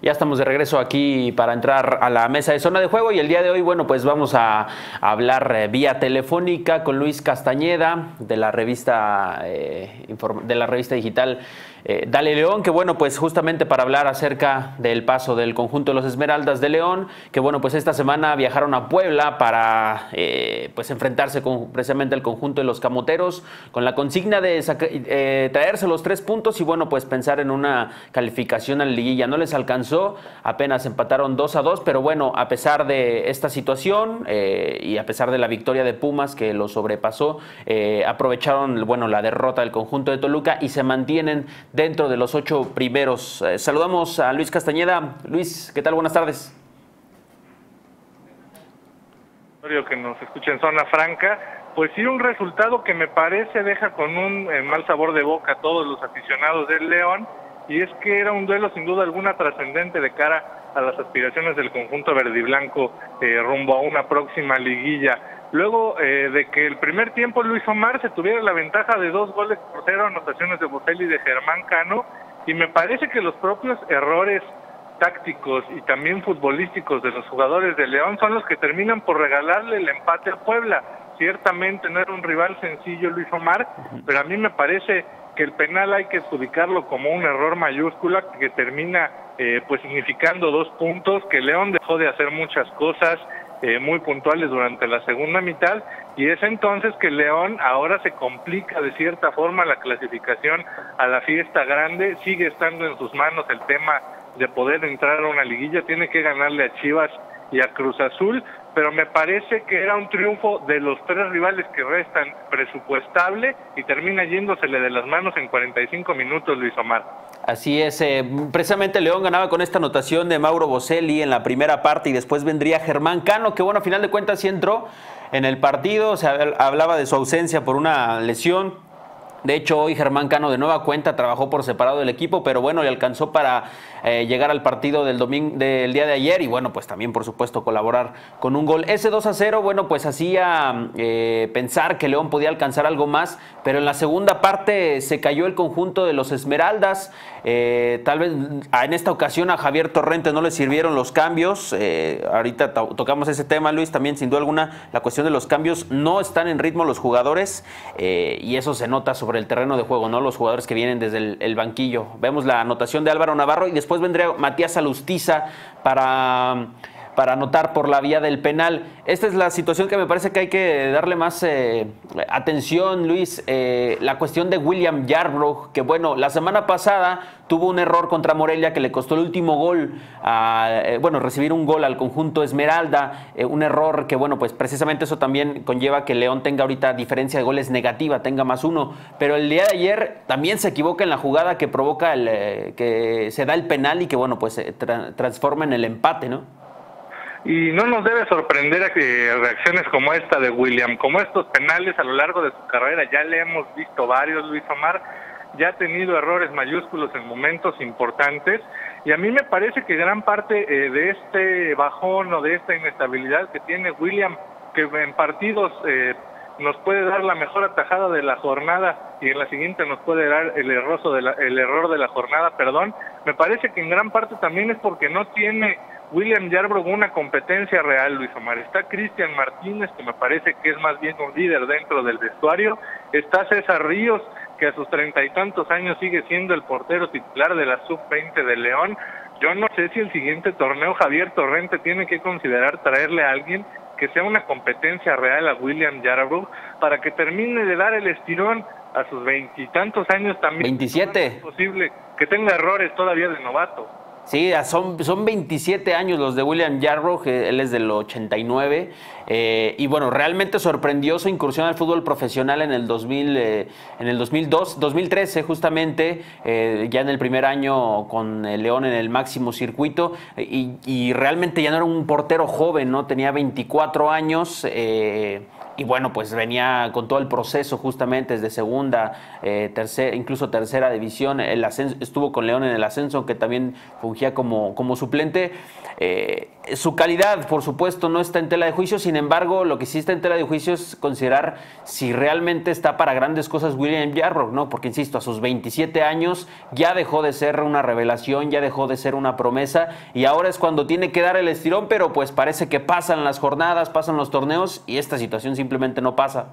Ya estamos de regreso aquí para entrar a la mesa de zona de juego y el día de hoy, bueno, pues vamos a hablar vía telefónica con Luis Castañeda de la revista digital Dale León, que bueno, pues justamente para hablar acerca del paso del conjunto de los Esmeraldas de León, que bueno, pues esta semana viajaron a Puebla para pues enfrentarse con precisamente el conjunto de los Camoteros con la consigna de traerse los 3 puntos y bueno, pues pensar en una calificación a la liguilla. No les alcanzó, apenas empataron 2-2, pero bueno, a pesar de esta situación y a pesar de la victoria de Pumas que lo sobrepasó, aprovecharon, bueno, la derrota del conjunto de Toluca y se mantienen dentro de los 8 primeros. Saludamos a Luis Castañeda. Luis, ¿qué tal? Buenas tardes. Que nos escucha en Zona Franca, pues sí, un resultado que me parece deja con un mal sabor de boca a todos los aficionados del León, y es que era un duelo sin duda alguna trascendente de cara a las aspiraciones del conjunto verde y blanco rumbo a una próxima liguilla. Luego de que el primer tiempo Luis Omar se tuviera la ventaja de 2-0, anotaciones de Boselli y de Germán Cano, y me parece que los propios errores tácticos y también futbolísticos de los jugadores de León son los que terminan por regalarle el empate a Puebla. Ciertamente no era un rival sencillo Luis Omar, pero a mí me parece que el penal hay que adjudicarlo como un error mayúscula que termina pues significando 2 puntos, que León dejó de hacer muchas cosas muy puntuales durante la segunda mitad, y es entonces que León ahora se complica de cierta forma la clasificación a la fiesta grande. Sigue estando en sus manos el tema de poder entrar a una liguilla, tiene que ganarle a Chivas y a Cruz Azul, pero me parece que era un triunfo de los 3 rivales que restan presupuestable y termina yéndosele de las manos en 45 minutos Luis Omar. Así es, precisamente León ganaba con esta anotación de Mauro Boselli en la primera parte y después vendría Germán Cano, que bueno, a final de cuentas sí entró en el partido, se hablaba de su ausencia por una lesión. De hecho, hoy Germán Cano de nueva cuenta trabajó por separado del equipo, pero bueno, le alcanzó para llegar al partido del día de ayer y bueno, pues también por supuesto colaborar con un gol. Ese 2-0, bueno, pues hacía pensar que León podía alcanzar algo más, pero en la segunda parte se cayó el conjunto de los Esmeraldas. Tal vez en esta ocasión a Javier Torrente no le sirvieron los cambios. Ahorita tocamos ese tema, Luis, también sin duda alguna la cuestión de los cambios. No están en ritmo los jugadores y eso se nota sobre el terreno de juego, ¿no? Los jugadores que vienen desde el banquillo. Vemos la anotación de Álvaro Navarro y después vendría Matías Alustiza para anotar por la vía del penal. Esta es la situación que me parece que hay que darle más atención, Luis. La cuestión de William Yarbrough, que bueno, la semana pasada tuvo un error contra Morelia que le costó el último gol, recibir un gol al conjunto Esmeralda, un error que bueno, pues precisamente eso también conlleva que León tenga ahorita diferencia de goles negativa, tenga +1, pero el día de ayer también se equivoca en la jugada que provoca que se da el penal y que bueno, pues se transforma en el empate, ¿no? Y no nos debe sorprender que reacciones como esta de William, como estos penales a lo largo de su carrera, ya le hemos visto varios, Luis Omar, ya ha tenido errores mayúsculos en momentos importantes, y a mí me parece que gran parte de este bajón o de esta inestabilidad que tiene William, que en partidos nos puede dar la mejor atajada de la jornada y en la siguiente nos puede dar el error de la jornada, me parece que en gran parte también es porque no tiene William Yarbrough una competencia real, Luis Omar. Está Cristian Martínez, que me parece que es más bien un líder dentro del vestuario. Está César Ríos, que a sus 30 y tantos años sigue siendo el portero titular de la Sub-20 de León. Yo no sé si el siguiente torneo Javier Torrente tiene que considerar traerle a alguien que sea una competencia real a William Yarbrough para que termine de dar el estirón a sus 20 y tantos años también. 27. No es posible que tenga errores todavía de novato. Sí, son 27 años los de William Yarbrough, él es del 89, y bueno, realmente sorprendió su incursión al fútbol profesional en el 2013 justamente, ya en el primer año con el León en el máximo circuito, y realmente ya no era un portero joven, ¿no? Tenía 24 años, Y bueno, pues venía con todo el proceso justamente desde segunda, tercera, incluso tercera división. El ascenso, estuvo con León en el ascenso, que también fungía como suplente. Su calidad, por supuesto, no está en tela de juicio. Sin embargo, lo que sí está en tela de juicio es considerar si realmente está para grandes cosas William Yarbrough, ¿no? Porque, insisto, a sus 27 años ya dejó de ser una revelación, ya dejó de ser una promesa, y ahora es cuando tiene que dar el estirón, pero pues parece que pasan las jornadas, pasan los torneos, y esta situación simplemente no pasa.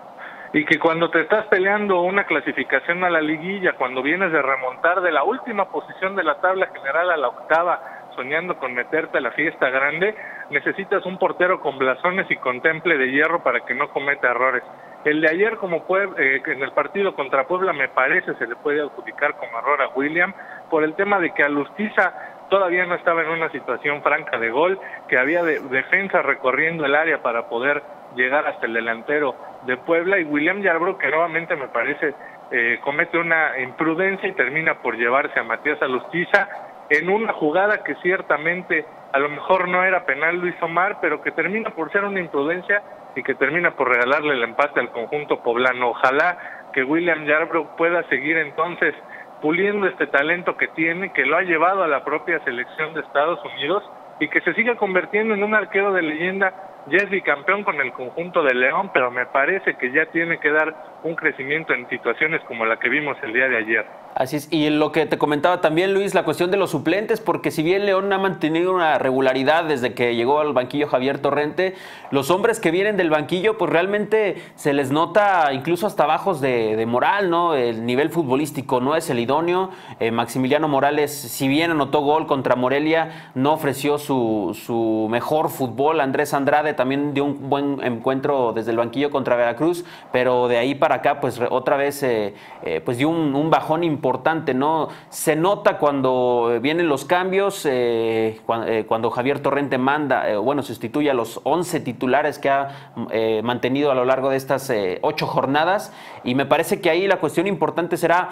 Y que cuando te estás peleando una clasificación a la liguilla, cuando vienes de remontar de la última posición de la tabla general a la octava, soñando con meterte a la fiesta grande, necesitas un portero con blasones y con temple de hierro para que no cometa errores. El de ayer, como en el partido contra Puebla, me parece se le puede adjudicar como error a William, por el tema de que Alustiza todavía no estaba en una situación franca de gol, que había defensa recorriendo el área para poder llegar hasta el delantero de Puebla, y William Yarbrough, que nuevamente me parece comete una imprudencia y termina por llevarse a Matías Alustiza en una jugada que ciertamente a lo mejor no era penal Luis Omar, pero que termina por ser una imprudencia y que termina por regalarle el empate al conjunto poblano. Ojalá que William Yarbrough pueda seguir entonces puliendo este talento que tiene, que lo ha llevado a la propia selección de Estados Unidos, y que se siga convirtiendo en un arquero de leyenda. Ya es bicampeón con el conjunto de León, pero me parece que ya tiene que dar un crecimiento en situaciones como la que vimos el día de ayer. Así es, y lo que te comentaba también, Luis, la cuestión de los suplentes, porque si bien León ha mantenido una regularidad desde que llegó al banquillo Javier Torrente, los hombres que vienen del banquillo, pues realmente se les nota incluso hasta bajos de moral, ¿no? El nivel futbolístico no es el idóneo. Maximiliano Morales, si bien anotó gol contra Morelia, no ofreció su mejor fútbol. Andrés Andrade también dio un buen encuentro desde el banquillo contra Veracruz, pero de ahí para acá, pues otra vez pues dio un bajón importante, ¿no? Se nota cuando vienen los cambios, cuando Javier Torrente manda, sustituye a los 11 titulares que ha mantenido a lo largo de estas 8 jornadas, y me parece que ahí la cuestión importante será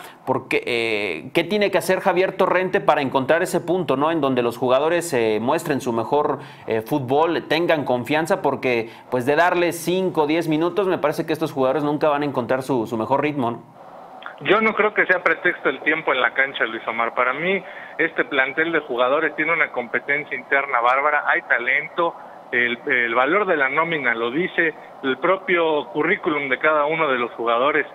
qué tiene que hacer Javier Torrente para encontrar ese punto, ¿no? En donde los jugadores muestren su mejor fútbol, tengan confianza, porque pues de darle 5 o 10 minutos, me parece que estos jugadores nunca van a encontrar su mejor ritmo, ¿no? Yo no creo que sea pretexto el tiempo en la cancha, Luis Omar. Para mí, este plantel de jugadores tiene una competencia interna bárbara, hay talento, el valor de la nómina lo dice, el propio currículum de cada uno de los jugadores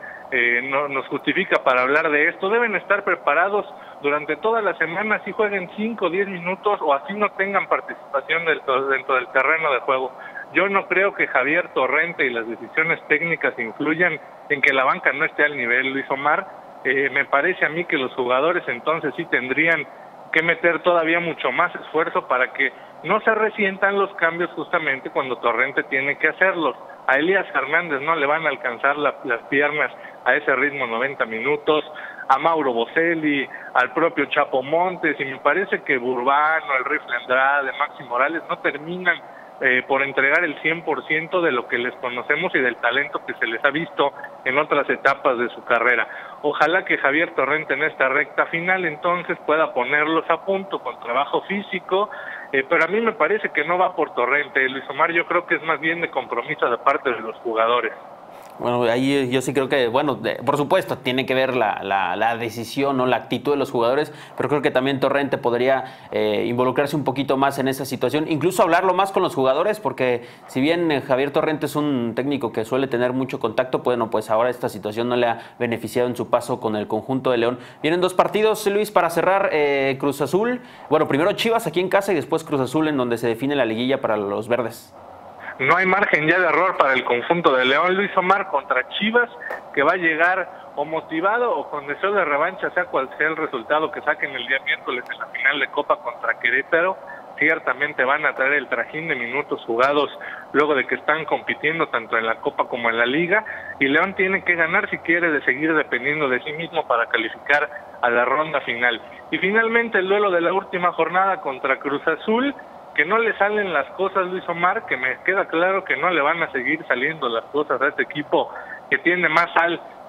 nos justifica para hablar de esto. Deben estar preparados durante toda la semana, si jueguen 5 o 10 minutos o así no tengan participación dentro del terreno de juego. Yo no creo que Javier Torrente y las decisiones técnicas influyan en que la banca no esté al nivel, Luis Omar. Me parece a mí que los jugadores entonces sí tendrían que meter todavía mucho más esfuerzo para que no se resientan los cambios justamente cuando Torrente tiene que hacerlos. A Elías Hernández no le van a alcanzar las piernas a ese ritmo 90 minutos, a Mauro Boselli, al propio Chapo Montes, y me parece que Burbano, el Rifle Andrade, Maxi Morales no terminan por entregar el 100% de lo que les conocemos y del talento que se les ha visto en otras etapas de su carrera. Ojalá que Javier Torrente en esta recta final entonces pueda ponerlos a punto con trabajo físico, pero a mí me parece que no va por Torrente, Luis Omar. Yo creo que es más bien de compromiso de parte de los jugadores. Bueno, ahí yo sí creo que, por supuesto, tiene que ver la decisión o la actitud de los jugadores, pero creo que también Torrente podría involucrarse un poquito más en esa situación, incluso hablarlo más con los jugadores, porque si bien Javier Torrente es un técnico que suele tener mucho contacto, bueno, pues ahora esta situación no le ha beneficiado en su paso con el conjunto de León. Vienen 2 partidos, Luis, para cerrar. Cruz Azul, primero Chivas aquí en casa y después Cruz Azul, en donde se define la liguilla para los verdes. No hay margen ya de error para el conjunto de León, Luis Omar, contra Chivas, que va a llegar o motivado o con deseo de revancha, sea cual sea el resultado que saquen el día miércoles en la final de Copa contra Querétaro. Ciertamente van a traer el trajín de minutos jugados luego de que están compitiendo tanto en la Copa como en la Liga, y León tiene que ganar si quiere de seguir dependiendo de sí mismo para calificar a la ronda final. Y finalmente el duelo de la última jornada contra Cruz Azul, que no le salen las cosas, Luis Omar, que me queda claro que no le van a seguir saliendo las cosas a este equipo que tiene más sal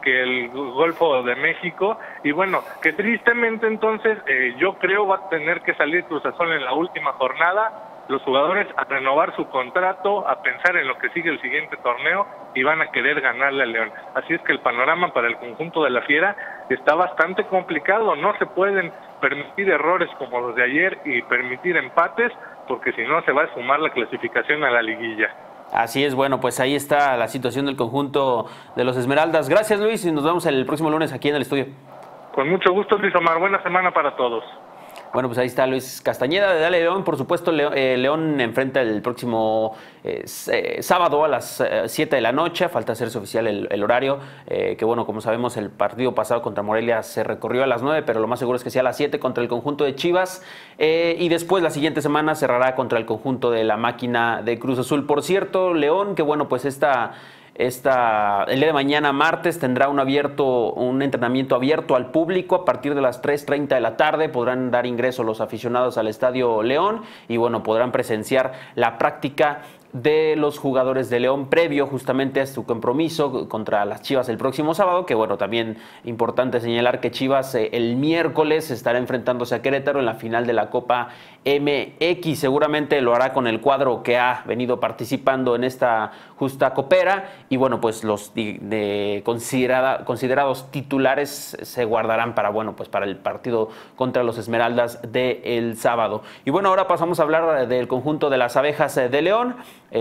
que el Golfo de México, y bueno, que tristemente entonces yo creo va a tener que salir Cruz Azul en la última jornada, los jugadores a renovar su contrato, a pensar en lo que sigue el siguiente torneo y van a querer ganarle al León. Así es que el panorama para el conjunto de la Fiera está bastante complicado, no se pueden permitir errores como los de ayer y permitir empates, porque si no se va a esfumar la clasificación a la liguilla. Así es, bueno, pues ahí está la situación del conjunto de los Esmeraldas. Gracias, Luis, y nos vemos el próximo lunes aquí en el estudio. Con mucho gusto, Luis Omar. Buena semana para todos. Bueno, pues ahí está Luis Castañeda de Dale León. Por supuesto, León enfrenta el próximo sábado a las 7 de la noche. Falta hacerse oficial el horario. Que bueno, como sabemos, el partido pasado contra Morelia se recorrió a las 9, pero lo más seguro es que sea a las 7 contra el conjunto de Chivas. Y después, la siguiente semana, cerrará contra el conjunto de la Máquina de Cruz Azul. Por cierto, León, que bueno, pues el día de mañana, martes, tendrá un entrenamiento abierto al público a partir de las 3:30 de la tarde. Podrán dar ingreso los aficionados al Estadio León y bueno, podrán presenciar la práctica de los jugadores de León previo justamente a su compromiso contra las Chivas el próximo sábado, que bueno, también importante señalar que Chivas el miércoles estará enfrentándose a Querétaro en la final de la Copa MX. Seguramente lo hará con el cuadro que ha venido participando en esta justa copera y bueno, pues los considerados titulares se guardarán para el partido contra los Esmeraldas del sábado. Y bueno, ahora pasamos a hablar del conjunto de las Abejas de León.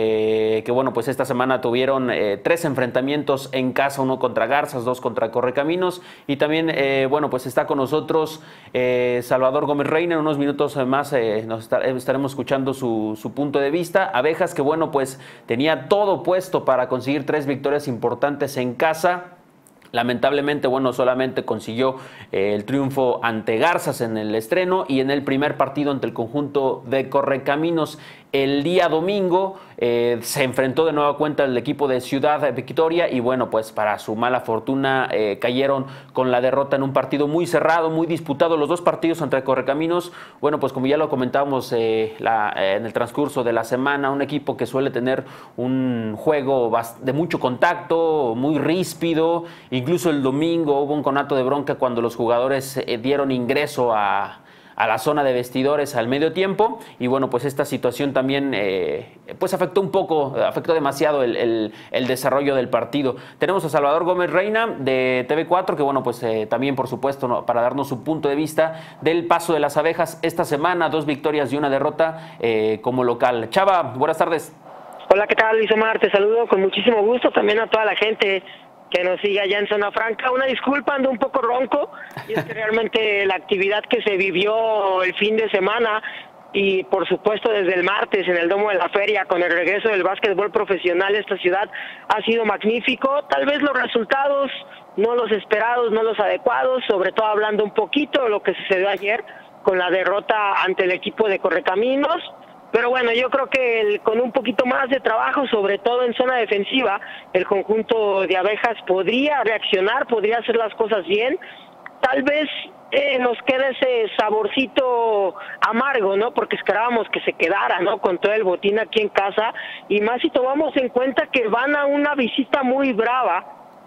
Que bueno, pues esta semana tuvieron 3 enfrentamientos en casa, 1 contra Garzas, 2 contra Correcaminos, y también bueno, pues está con nosotros Salvador Gómez Reina. En unos minutos más estaremos escuchando su punto de vista. Abejas que bueno, pues tenía todo puesto para conseguir 3 victorias importantes en casa. Lamentablemente, bueno, solamente consiguió el triunfo ante Garzas en el estreno y en el primer partido ante el conjunto de Correcaminos. El día domingo se enfrentó de nueva cuenta el equipo de Ciudad Victoria y bueno, pues para su mala fortuna cayeron con la derrota en un partido muy cerrado, muy disputado. Los 2 partidos entre Correcaminos, bueno, pues como ya lo comentábamos en el transcurso de la semana, un equipo que suele tener un juego de mucho contacto, muy ríspido. Incluso el domingo hubo un conato de bronca cuando los jugadores dieron ingreso a la zona de vestidores al medio tiempo y bueno, pues esta situación también pues afectó demasiado el desarrollo del partido. Tenemos a Salvador Gómez Reina de TV4 que bueno, pues también por supuesto, ¿no?, para darnos su punto de vista del paso de las Abejas esta semana, 2 victorias y 1 derrota como local. Chava, buenas tardes. Hola, ¿qué tal, Luis Omar? Te saludo con muchísimo gusto, también a toda la gente que nos sigue allá en Zona Franca. Una disculpa, ando un poco ronco, y es que realmente la actividad que se vivió el fin de semana y por supuesto desde el martes en el Domo de la Feria con el regreso del básquetbol profesional a esta ciudad ha sido magnífico. Tal vez los resultados no los esperados, no los adecuados, sobre todo hablando un poquito de lo que sucedió ayer con la derrota ante el equipo de Correcaminos. Pero bueno, yo creo que con un poquito más de trabajo, sobre todo en zona defensiva, el conjunto de Abejas podría reaccionar, podría hacer las cosas bien. Tal vez nos queda ese saborcito amargo, ¿no? Porque esperábamos que se quedara, ¿no?, con todo el botín aquí en casa, y más si tomamos en cuenta que van a una visita muy brava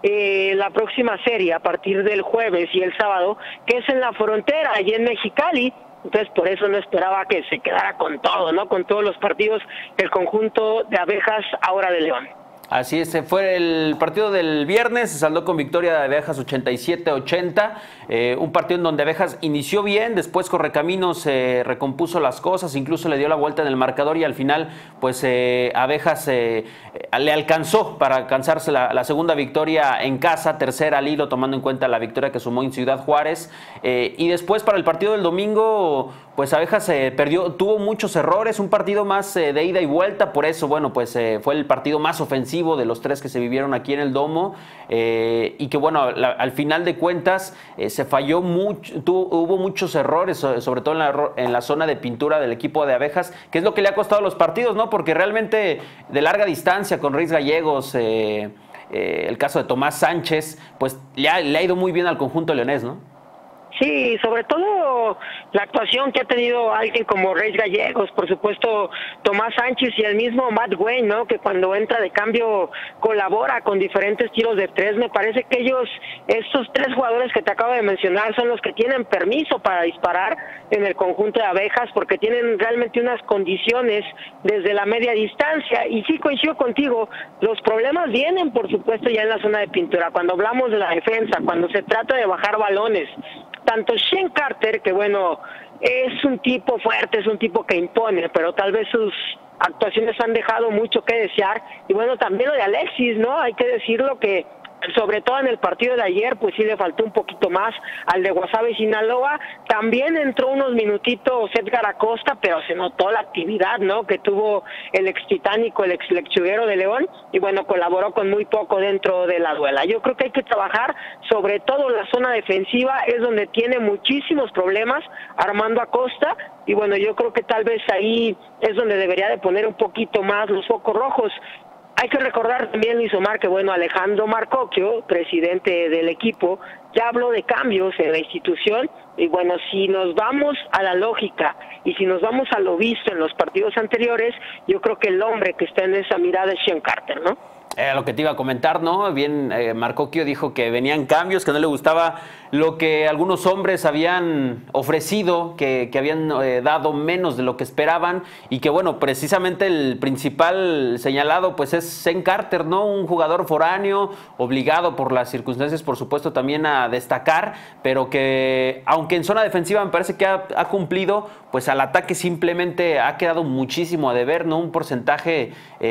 la próxima serie a partir del jueves y el sábado, que es en la frontera, allí en Mexicali. Entonces, por eso no esperaba que se quedara con todo, ¿no?, con todos los partidos el conjunto de Abejas ahora de León. Así es, fue el partido del viernes, se saldó con victoria de Abejas 87-80, un partido en donde Abejas inició bien, después Correcaminos recompuso las cosas, incluso le dio la vuelta en el marcador y al final pues Abejas le alcanzó para alcanzarse la segunda victoria en casa, tercera al hilo, tomando en cuenta la victoria que sumó en Ciudad Juárez, y después para el partido del domingo pues Abejas tuvo muchos errores, un partido más de ida y vuelta, por eso bueno, pues fue el partido más ofensivo de los 3 que se vivieron aquí en el Domo, y que bueno, al final de cuentas se falló mucho, hubo muchos errores, sobre todo en la zona de pintura del equipo de Abejas, que es lo que le ha costado los partidos, ¿no? Porque realmente de larga distancia con Ruiz Gallegos, el caso de Tomás Sánchez, pues le ha ido muy bien al conjunto leonés, ¿no? Sí, sobre todo la actuación que ha tenido alguien como Reyes Gallegos, por supuesto Tomás Sánchez y el mismo Matt Wayne, ¿no? Que cuando entra de cambio colabora con diferentes tiros de tres. Me parece que estos tres jugadores que te acabo de mencionar son los que tienen permiso para disparar en el conjunto de Abejas, porque tienen realmente unas condiciones desde la media distancia. Y sí, coincido contigo, los problemas vienen, por supuesto, ya en la zona de pintura. Cuando hablamos de la defensa, cuando se trata de bajar balones, tanto Shane Carter, que bueno, es un tipo fuerte, es un tipo que impone, pero tal vez sus actuaciones han dejado mucho que desear, y bueno, también lo de Alexis, ¿no? Hay que decirlo que sobre todo en el partido de ayer, pues sí le faltó un poquito más al de Guasave Sinaloa. También entró unos minutitos Edgar Acosta, pero se notó la actividad, ¿no?, que tuvo el ex titánico, el ex lechuguero de León, y bueno, colaboró con muy poco dentro de la duela. Yo creo que hay que trabajar, sobre todo en la zona defensiva, es donde tiene muchísimos problemas Armando Acosta, y bueno, yo creo que tal vez ahí es donde debería de poner un poquito más los focos rojos. Hay que recordar también, Luis Omar, que bueno, Alejandro Marcocchio, presidente del equipo, ya habló de cambios en la institución, y bueno, si nos vamos a la lógica y si nos vamos a lo visto en los partidos anteriores, yo creo que el hombre que está en esa mirada es Shane Carter, ¿no? Lo que te iba a comentar, ¿no? Bien, Marcocchio dijo que venían cambios, que no le gustaba lo que algunos hombres habían ofrecido, que habían dado menos de lo que esperaban, y que bueno, precisamente el principal señalado pues es Shane Carter, ¿no? Un jugador foráneo, obligado por las circunstancias, por supuesto, también a destacar, pero que aunque en zona defensiva me parece que ha cumplido, pues al ataque simplemente ha quedado muchísimo a deber, ¿no? Un porcentaje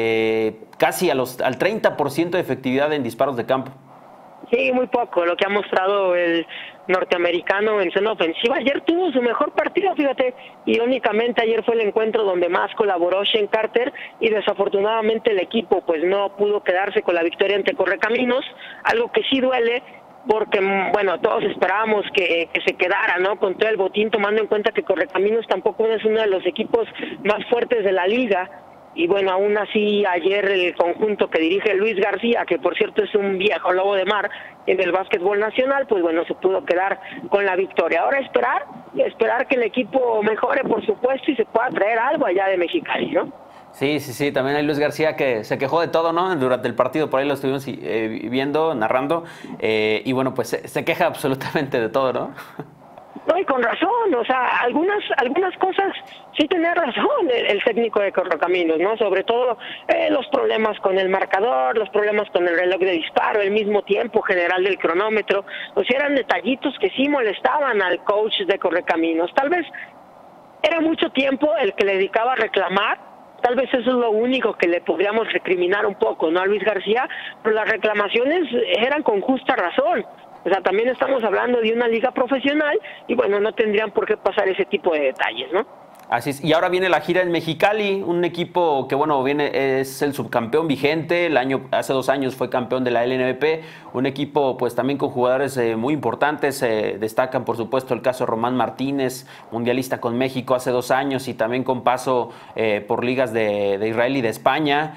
casi al 30% de efectividad en disparos de campo. Sí, muy poco lo que ha mostrado el norteamericano en zona ofensiva. Ayer tuvo su mejor partido, fíjate, irónicamente ayer fue el encuentro donde más colaboró Shane Carter, y desafortunadamente el equipo pues no pudo quedarse con la victoria ante Correcaminos, algo que sí duele, porque bueno, todos esperábamos que se quedara, ¿no?, con todo el botín, tomando en cuenta que Correcaminos tampoco es uno de los equipos más fuertes de la liga. Y bueno, aún así ayer el conjunto que dirige Luis García, que por cierto es un viejo lobo de mar en el básquetbol nacional, pues bueno, se pudo quedar con la victoria. Ahora esperar que el equipo mejore, por supuesto, y se pueda traer algo allá de Mexicali, ¿no? Sí, también hay Luis García que se quejó de todo, ¿no? Durante el partido, por ahí lo estuvimos viendo, narrando, y bueno, pues se queja absolutamente de todo, ¿no? No, y con razón, o sea, algunas cosas sí tenía razón el técnico de Correcaminos, ¿no? Sobre todo los problemas con el marcador, los problemas con el reloj de disparo, el mismo tiempo general del cronómetro, o sea, eran detallitos que sí molestaban al coach de Correcaminos. Tal vez era mucho tiempo el que le dedicaba a reclamar, tal vez eso es lo único que le podríamos recriminar un poco, ¿no?, a Luis García, pero las reclamaciones eran con justa razón. O sea, también estamos hablando de una liga profesional y bueno, no tendrían por qué pasar ese tipo de detalles, ¿no? Así es. Y ahora viene la gira en Mexicali, un equipo que bueno, es el subcampeón vigente, hace 2 años fue campeón de la LNBP, un equipo pues también con jugadores muy importantes, destacan por supuesto el caso de Román Martínez, mundialista con México hace 2 años y también con paso por ligas de Israel y de España,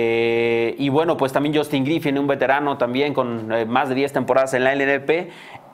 y bueno, pues también Justin Griffin, un veterano también con más de 10 temporadas en la LNBP.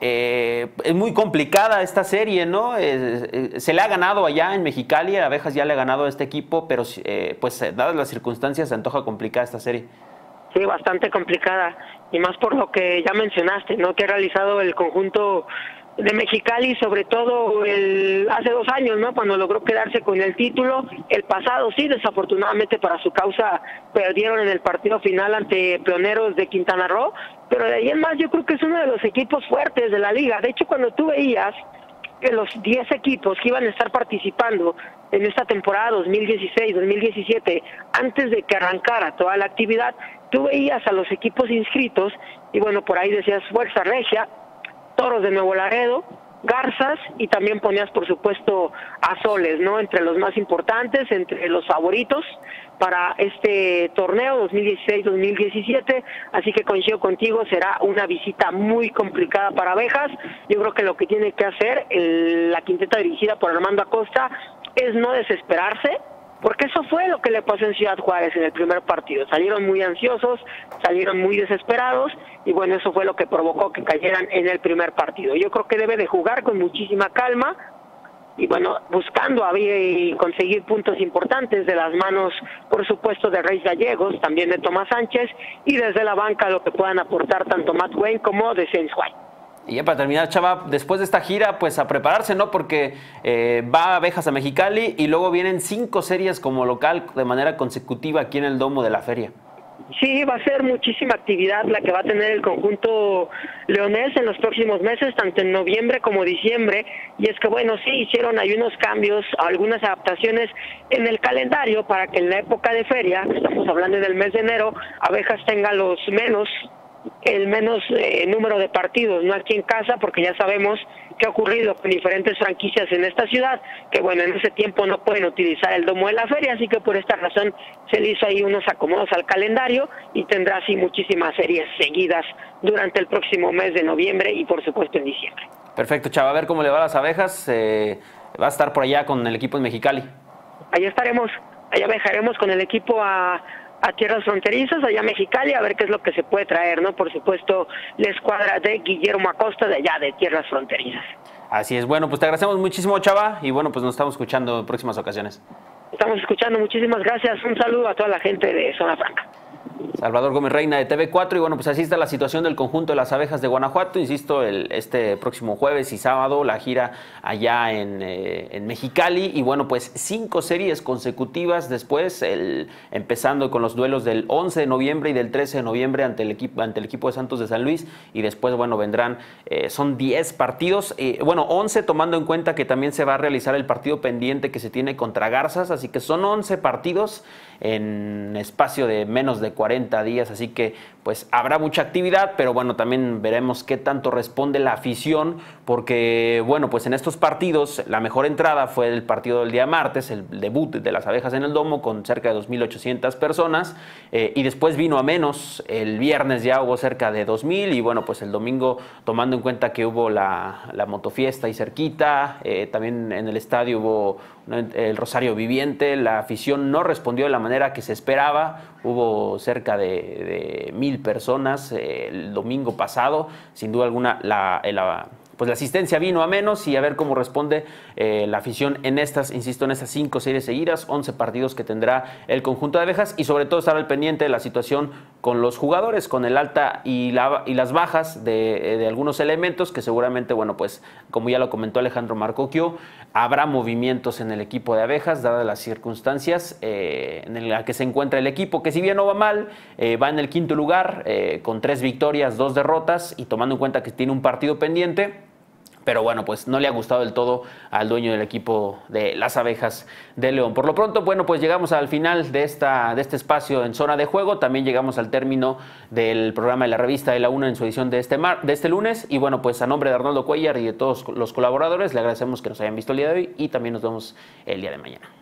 Es muy complicada esta serie, ¿no? Se le ha ganado allá en Mexicali, Abejas ya le ha ganado a este equipo, pero pues dadas las circunstancias se antoja complicada esta serie. Sí, bastante complicada, y más por lo que ya mencionaste, ¿no?, que ha realizado el conjunto de Mexicali, sobre todo hace 2 años, ¿no?, cuando logró quedarse con el título. El pasado, sí, desafortunadamente para su causa, perdieron en el partido final ante Pioneros de Quintana Roo, pero de ahí en más yo creo que es uno de los equipos fuertes de la liga. De hecho, cuando tú veías que los 10 equipos que iban a estar participando en esta temporada 2016-2017, antes de que arrancara toda la actividad, tú veías a los equipos inscritos, y bueno, por ahí decías Fuerza Regia, Toros de Nuevo Laredo, Garzas, y también ponías por supuesto a Soles, ¿no?, entre los más importantes, entre los favoritos para este torneo 2016-2017, así que coincido contigo, será una visita muy complicada para Abejas. Yo creo que lo que tiene que hacer la quinteta dirigida por Armando Acosta es no desesperarse, porque eso fue lo que le pasó en Ciudad Juárez en el primer partido. Salieron muy ansiosos, salieron muy desesperados, y bueno, eso fue lo que provocó que cayeran en el primer partido. Yo creo que debe de jugar con muchísima calma, y bueno, buscando y conseguir puntos importantes de las manos, por supuesto, de Reyes Gallegos, también de Tomás Sánchez, y desde la banca lo que puedan aportar tanto Matt Wayne como de James White. Y ya para terminar, Chava, después de esta gira, pues a prepararse, ¿no? Porque va Abejas a Mexicali y luego vienen 5 series como local de manera consecutiva aquí en el Domo de la Feria. Sí, va a ser muchísima actividad la que va a tener el conjunto leonés en los próximos meses, tanto en noviembre como diciembre, y es que bueno, sí hicieron ahí unos cambios, algunas adaptaciones en el calendario para que en la época de feria, estamos hablando del mes de enero, Abejas tenga el menos número de partidos, no aquí en casa, porque ya sabemos qué ha ocurrido con diferentes franquicias en esta ciudad, que bueno, en ese tiempo no pueden utilizar el Domo de la Feria, así que por esta razón se le hizo ahí unos acomodos al calendario y tendrá así muchísimas series seguidas durante el próximo mes de noviembre y por supuesto en diciembre. Perfecto, Chava, a ver cómo le va a las Abejas, va a estar por allá con el equipo en Mexicali. Allá estaremos, allá viajaremos con el equipo a tierras fronterizas, allá a Mexicali, a ver qué es lo que se puede traer, ¿no? Por supuesto, la escuadra de Guillermo Acosta de allá de tierras fronterizas. Así es, bueno, pues te agradecemos muchísimo, Chava, y bueno, pues nos estamos escuchando en próximas ocasiones. Estamos escuchando, muchísimas gracias, un saludo a toda la gente de Zona Franca. Salvador Gómez Reina de TV4, y bueno, pues así está la situación del conjunto de las Abejas de Guanajuato. Insisto, este próximo jueves y sábado la gira allá en Mexicali, y bueno, pues 5 series consecutivas después, empezando con los duelos del 11 de noviembre y del 13 de noviembre ante el equipo de Santos de San Luis, y después, bueno, vendrán, son 10 partidos, bueno, 11 tomando en cuenta que también se va a realizar el partido pendiente que se tiene contra Garzas, así que son 11 partidos en espacio de menos de 40 días, así que pues habrá mucha actividad, pero bueno, también veremos qué tanto responde la afición, porque bueno, pues en estos partidos la mejor entrada fue el partido del día martes, el debut de las Abejas en el Domo con cerca de 2,800 personas, y después vino a menos, el viernes ya hubo cerca de 2,000, y bueno, pues el domingo, tomando en cuenta que hubo la motofiesta ahí cerquita, también en el estadio hubo el Rosario Viviente, la afición no respondió de la manera que se esperaba, hubo cerca de 1,000 personas el domingo pasado, sin duda alguna pues la asistencia vino a menos, y a ver cómo responde la afición en estas, insisto, en estas 5 series seguidas, 11 partidos que tendrá el conjunto de Abejas, y sobre todo estar al pendiente de la situación con los jugadores, con el alta y las bajas de algunos elementos que seguramente, bueno, pues como ya lo comentó Alejandro Marcocchio, habrá movimientos en el equipo de Abejas, dadas las circunstancias en las que se encuentra el equipo, que si bien no va mal, va en el 5º lugar, con 3 victorias, 2 derrotas, y tomando en cuenta que tiene un partido pendiente. Pero bueno, pues no le ha gustado del todo al dueño del equipo de las Abejas de León. Por lo pronto, bueno, pues llegamos al final de este espacio en Zona de Juego. También llegamos al término del programa de la revista de la UNA en su edición de este lunes. Y bueno, pues a nombre de Arnoldo Cuellar y de todos los colaboradores, le agradecemos que nos hayan visto el día de hoy, y también nos vemos el día de mañana.